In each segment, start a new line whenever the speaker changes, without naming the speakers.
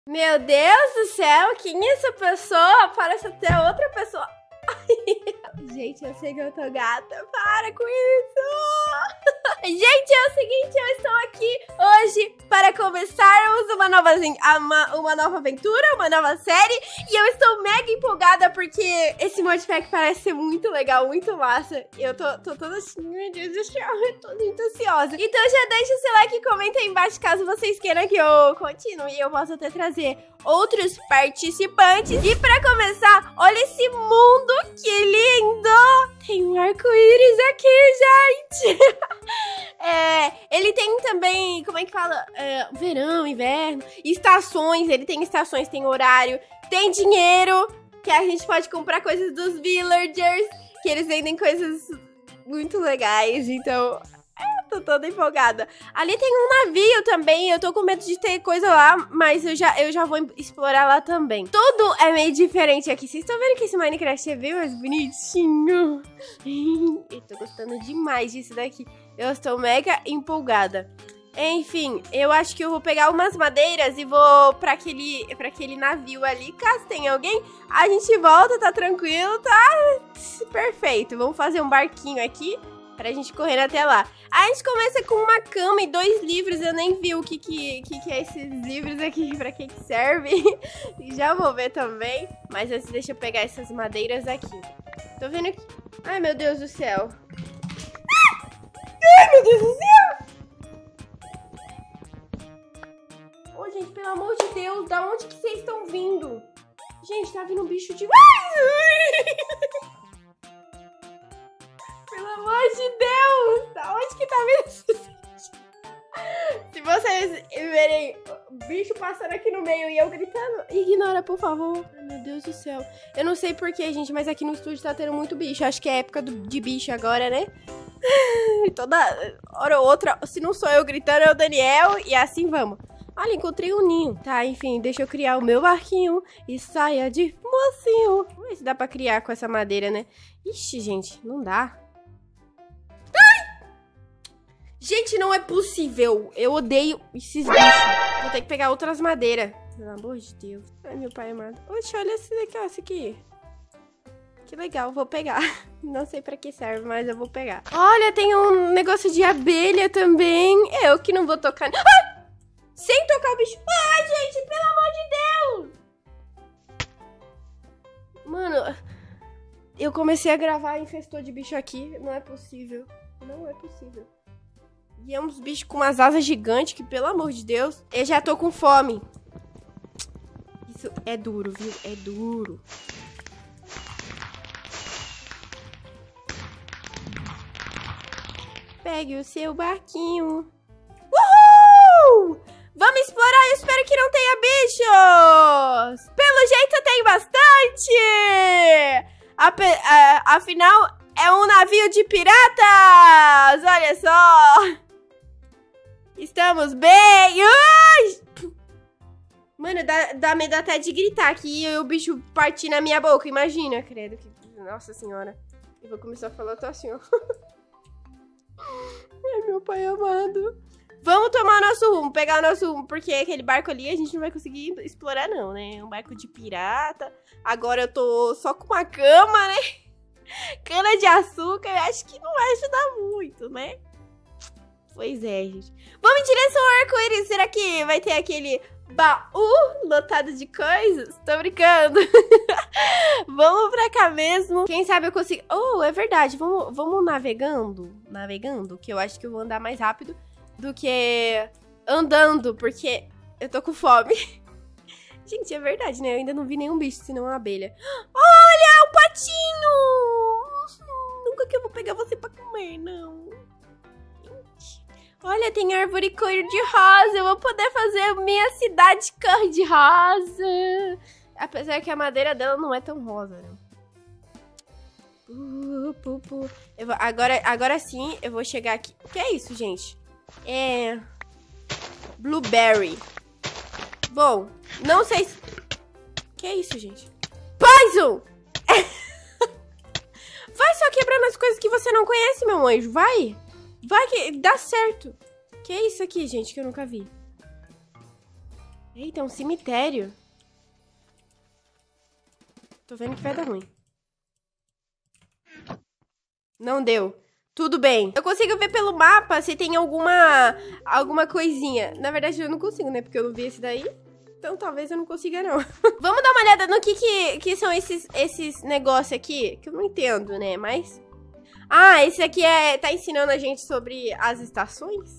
Meu Deus do céu, quem é essa pessoa? Parece até outra pessoa. Gente, eu sei que eu tô gata. Para com isso! Gente, é o seguinte, eu estou aqui hoje para começarmos uma nova aventura, uma nova série. E eu estou mega empolgada porque esse modpack parece ser muito legal, muito massa. Eu tô toda assim, meu Deus do céu, eu tô muito ansiosa. Então já deixa o seu like e comenta aí embaixo caso vocês queiram que eu continue e eu possa até trazer outros participantes. E pra começar, olha esse mundo, que lindo! Tem um arco-íris aqui, gente! Ele tem também, como é que fala? Verão, inverno, estações, ele tem estações, tem horário, tem dinheiro, que a gente pode comprar coisas dos villagers, que eles vendem coisas muito legais, então... Tô toda empolgada. Ali tem um navio também, eu tô com medo de ter coisa lá, mas eu já vou explorar lá também. Tudo é meio diferente aqui. Vocês estão vendo que esse Minecraft é bem mais bonitinho? Eu tô gostando demais disso daqui. Eu estou mega empolgada. Enfim, eu acho que eu vou pegar umas madeiras e vou pra aquele navio ali. Caso tenha alguém, a gente volta, tá tranquilo, tá perfeito. Vamos fazer um barquinho aqui pra gente correr até lá. A gente começa com uma cama e 2 livros. Eu nem vi o que é esses livros aqui, pra que serve. Já vou ver também. Mas antes deixa eu pegar essas madeiras aqui. Tô vendo que... Ai, meu Deus do céu. Ai, meu Deus do céu. Ô, gente, pelo amor de Deus, da onde que vocês estão vindo? Gente, tá vindo um bicho de... Pelo amor de Deus! Da onde que tá vindo isso? Se vocês verem o bicho passando aqui no meio e eu gritando, ignora, por favor. Ai, meu Deus do céu. Eu não sei porquê, gente, mas aqui no estúdio tá tendo muito bicho. Acho que é época de bicho agora, né? Toda hora ou outra, se não sou eu gritando, é o Daniel. E assim vamos. Olha, encontrei um ninho. Tá, enfim, deixa eu criar o meu barquinho e saia de mocinho. Vamos ver se dá pra criar com essa madeira, né? Ixi, gente, não dá. Gente, não é possível. Eu odeio esses bichos. Vou ter que pegar outras madeiras. Pelo amor de Deus. Ai, meu pai amado. Oxe, olha esse daqui, ó. Esse aqui. Que legal, vou pegar. Não sei pra que serve, mas eu vou pegar. Olha, tem um negócio de abelha também. Eu que não vou tocar... Ah! Sem tocar o bicho. Ai, gente, pelo amor de Deus. Mano, eu comecei a gravar e infestou de bicho aqui. Não é possível. Não é possível. E é uns bichos com umas asas gigantes que, pelo amor de Deus, eu já tô com fome. Isso é duro, viu? É duro. Pegue o seu barquinho. Uhul! Vamos explorar, eu espero que não tenha bichos. Pelo jeito tem bastante. Afinal, é um navio de piratas. Olha só. Estamos bem! Ui! Mano, dá medo até de gritar aqui e o bicho partir na minha boca. Imagina, credo. Nossa senhora. Eu vou começar a falar, eu tô assim, ó. Ai, meu pai amado. Vamos tomar nosso rumo, pegar o nosso rumo. Porque aquele barco ali a gente não vai conseguir explorar, não, né? É um barco de pirata. Agora eu tô só com uma cama, né? Cana de açúcar. Eu acho que não vai ajudar muito, né? Pois é, gente. Vamos em direção ao arco-íris. Será que vai ter aquele baú lotado de coisas? Tô brincando. Vamos pra cá mesmo. Quem sabe eu consigo... Oh, é verdade. Vamos navegando. Navegando, que eu acho que eu vou andar mais rápido do que andando, porque eu tô com fome. Gente, é verdade, né? Eu ainda não vi nenhum bicho, senão uma abelha. Olha, um patinho! Nunca que eu vou pegar você pra comer, não. Olha, tem árvore cor-de-rosa. Eu vou poder fazer minha cidade cor-de-rosa. Apesar que a madeira dela não é tão rosa, né? Agora sim, eu vou chegar aqui. O que é isso, gente? É... Blueberry. Bom, não sei se... O que é isso, gente? Poison! Vai só quebrando as coisas que você não conhece, meu anjo. Vai! Vai que dá certo. Que é isso aqui, gente, que eu nunca vi? Eita, é um cemitério. Tô vendo que vai dar ruim. Não deu. Tudo bem. Eu consigo ver pelo mapa se tem alguma coisinha. Na verdade, eu não consigo, né? Porque eu não vi esse daí. Então, talvez eu não consiga, não. Vamos dar uma olhada no que são esses negócios aqui. Que eu não entendo, né? Mas... Ah, esse aqui tá ensinando a gente sobre as estações.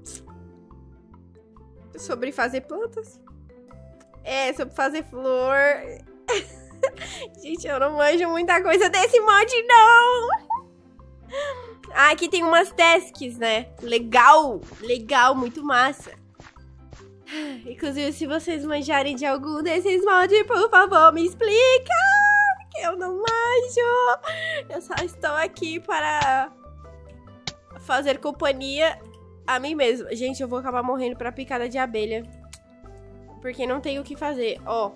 Sobre fazer plantas. É, sobre fazer flor. Gente, eu não manjo muita coisa desse mod, não. Ah, aqui tem umas tasks, né? Legal, legal, muito massa. Inclusive, se vocês manjarem de algum desses mods, por favor, me explica. Porque eu não manjo. Eu só estou aqui para fazer companhia a mim mesma. Gente, eu vou acabar morrendo pra picada de abelha. Porque não tem o que fazer, ó.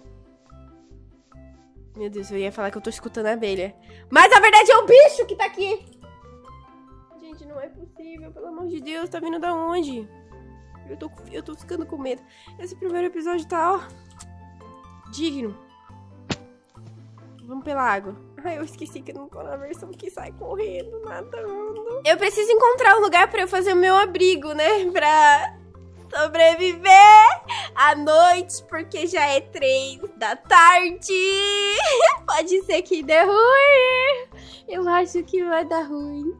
Meu Deus, eu ia falar que eu tô escutando a abelha. Mas na verdade é o bicho que tá aqui. Gente, não é possível, pelo amor de Deus. Tá vindo da onde? Eu tô ficando com medo. Esse primeiro episódio tá, ó, digno. Vamos pela água. Ai, eu esqueci que eu não tô na versão que sai correndo, nadando. Eu preciso encontrar um lugar pra eu fazer o meu abrigo, né? Pra sobreviver à noite, porque já é 3 da tarde. Pode ser que dê ruim. Eu acho que vai dar ruim.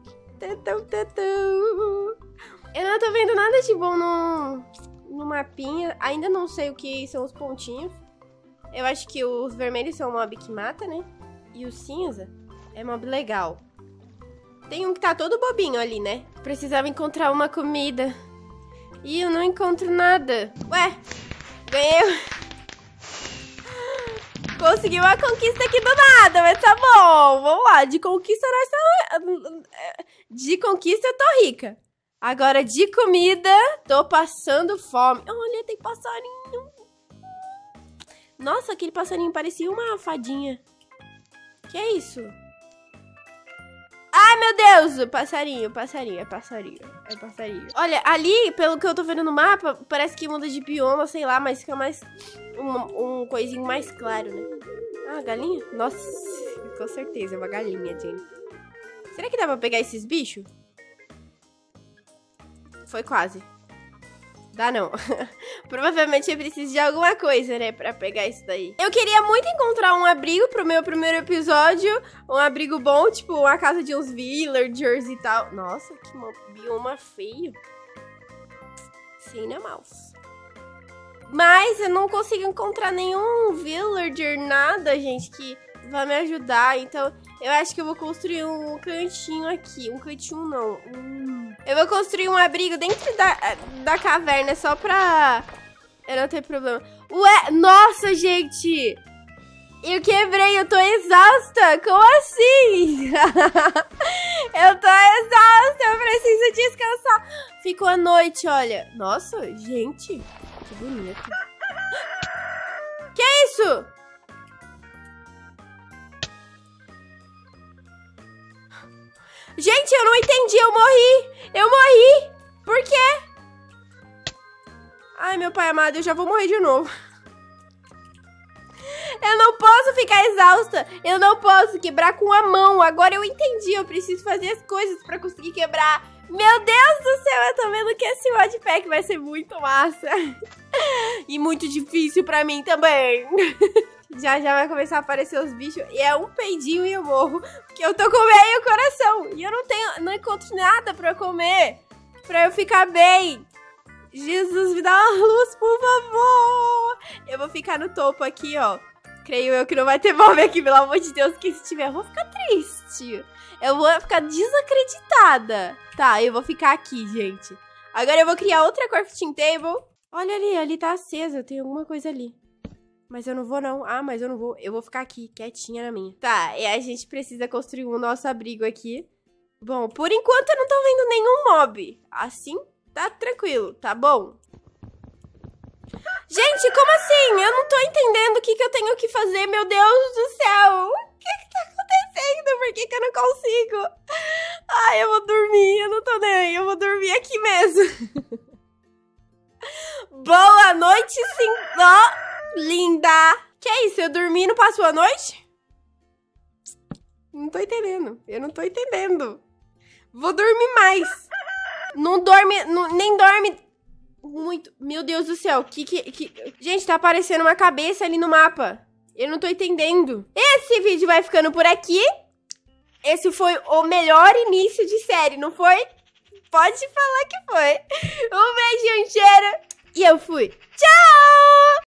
Eu não tô vendo nada de bom no mapinha. Ainda não sei o que são os pontinhos. Eu acho que os vermelhos são o mob que mata, né? E o cinza é mob legal. Tem um que tá todo bobinho ali, né? Precisava encontrar uma comida. E eu não encontro nada. Ué, ganhei. Consegui uma conquista aqui do nada, mas tá bom. Vamos lá, de conquista De conquista eu tô rica. Agora, de comida, tô passando fome. Olha, tem passarinho. Nossa, aquele passarinho parecia uma fadinha. Que é isso? Ai, meu Deus! Passarinho. É passarinho. Olha, ali, pelo que eu tô vendo no mapa, parece que muda de bioma, sei lá, mas fica mais... Um coisinho mais claro, né? Ah, galinha? Nossa, com certeza, é uma galinha, gente. Será que dá pra pegar esses bichos? Foi quase. Dá não. Provavelmente eu preciso de alguma coisa, né, pra pegar isso daí. Eu queria muito encontrar um abrigo pro meu primeiro episódio. Um abrigo bom, tipo uma casa de uns villagers e tal. Nossa, que bioma feio. Sim, né, mouse? Mas eu não consigo encontrar nenhum villager, nada, gente, que vai me ajudar. Então, eu acho que eu vou construir um cantinho aqui. Um cantinho não. Eu vou construir um abrigo dentro da caverna, só pra eu não ter problema. Ué, nossa, gente! Eu quebrei, eu tô exausta! Como assim? Eu tô exausta, eu preciso descansar. Ficou a noite, olha. Nossa, gente, que bonito. Que isso? Gente, eu não entendi, eu morri! Por quê? Ai, meu pai amado, eu já vou morrer de novo. Eu não posso ficar exausta, eu não posso quebrar com a mão. Agora eu entendi, eu preciso fazer as coisas pra conseguir quebrar. Meu Deus do céu, eu tô vendo que esse modpack vai ser muito massa. E muito difícil pra mim também. Já vai começar a aparecer os bichos. E é um peidinho e eu morro. Porque eu tô com meio coração. E eu não encontro nada pra comer. Pra eu ficar bem. Jesus, me dá uma luz, por favor. Eu vou ficar no topo aqui, ó. Creio eu que não vai ter mob aqui, pelo amor de Deus. Que se tiver, eu vou ficar triste. Eu vou ficar desacreditada. Tá, eu vou ficar aqui, gente. Agora eu vou criar outra crafting table. Olha ali tá acesa. Tem alguma coisa ali. Mas eu não vou, não. Ah, mas eu não vou. Eu vou ficar aqui, quietinha na minha. Tá, e a gente precisa construir o nosso abrigo aqui. Bom, por enquanto eu não tô vendo nenhum mob. Assim, tá tranquilo, tá bom? Gente, como assim? Eu não tô entendendo o que eu tenho que fazer, meu Deus do céu. O que tá acontecendo? Por que eu não consigo? Ai, eu vou dormir, eu não tô nem aí. Eu vou dormir aqui mesmo. Boa noite, sim. Ó, linda. Que é isso? Eu dormi e não passou a noite? Não tô entendendo. Eu não tô entendendo. Vou dormir mais. Não dorme, nem dorme muito. Meu Deus do céu. Gente, tá aparecendo uma cabeça ali no mapa. Eu não tô entendendo. Esse vídeo vai ficando por aqui. Esse foi o melhor início de série, não foi? Pode falar que foi. Um beijo, um cheiro. E eu fui. Tchau!